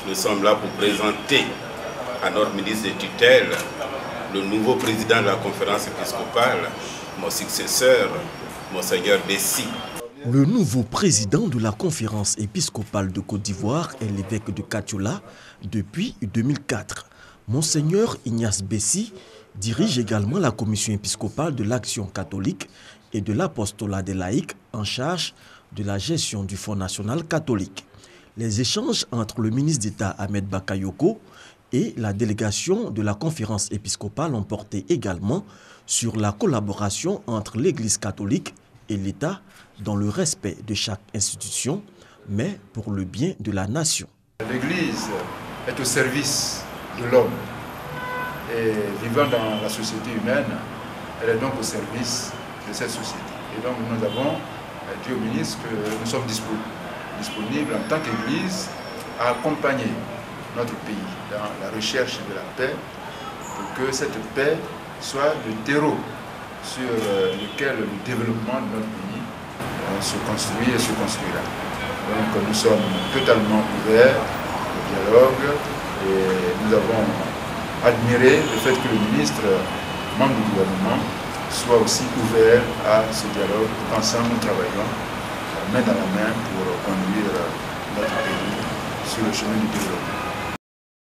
Nous sommes là pour présenter à notre ministre de tutelle le nouveau président de la conférence épiscopale, mon successeur, Monseigneur Bessi. Le nouveau président de la conférence épiscopale de Côte d'Ivoire est l'évêque de Katiola depuis 2004. Monseigneur Ignace Bessi dirige également la commission épiscopale de l'action catholique et de l'apostolat des laïcs en charge de la gestion du Fonds national catholique. Les échanges entre le ministre d'État Ahmed Bakayoko et la délégation de la conférence épiscopale ont porté également sur la collaboration entre l'Église catholique et l'État dans le respect de chaque institution, mais pour le bien de la nation. L'Église est au service de l'homme et vivant dans la société humaine, elle est donc au service de cette société. Et donc nous avons dit au ministre que nous sommes disponibles en tant qu'Église à accompagner notre pays dans la recherche de la paix pour que cette paix soit le terreau sur lequel le développement de notre pays se construit et se construira. Donc nous sommes totalement ouverts au dialogue et nous avons admiré le fait que le ministre, membre du gouvernement, soit aussi ouvert à ce dialogue. Ensemble, nous travaillons main dans la main pour conduire notre pays sur le chemin du développement.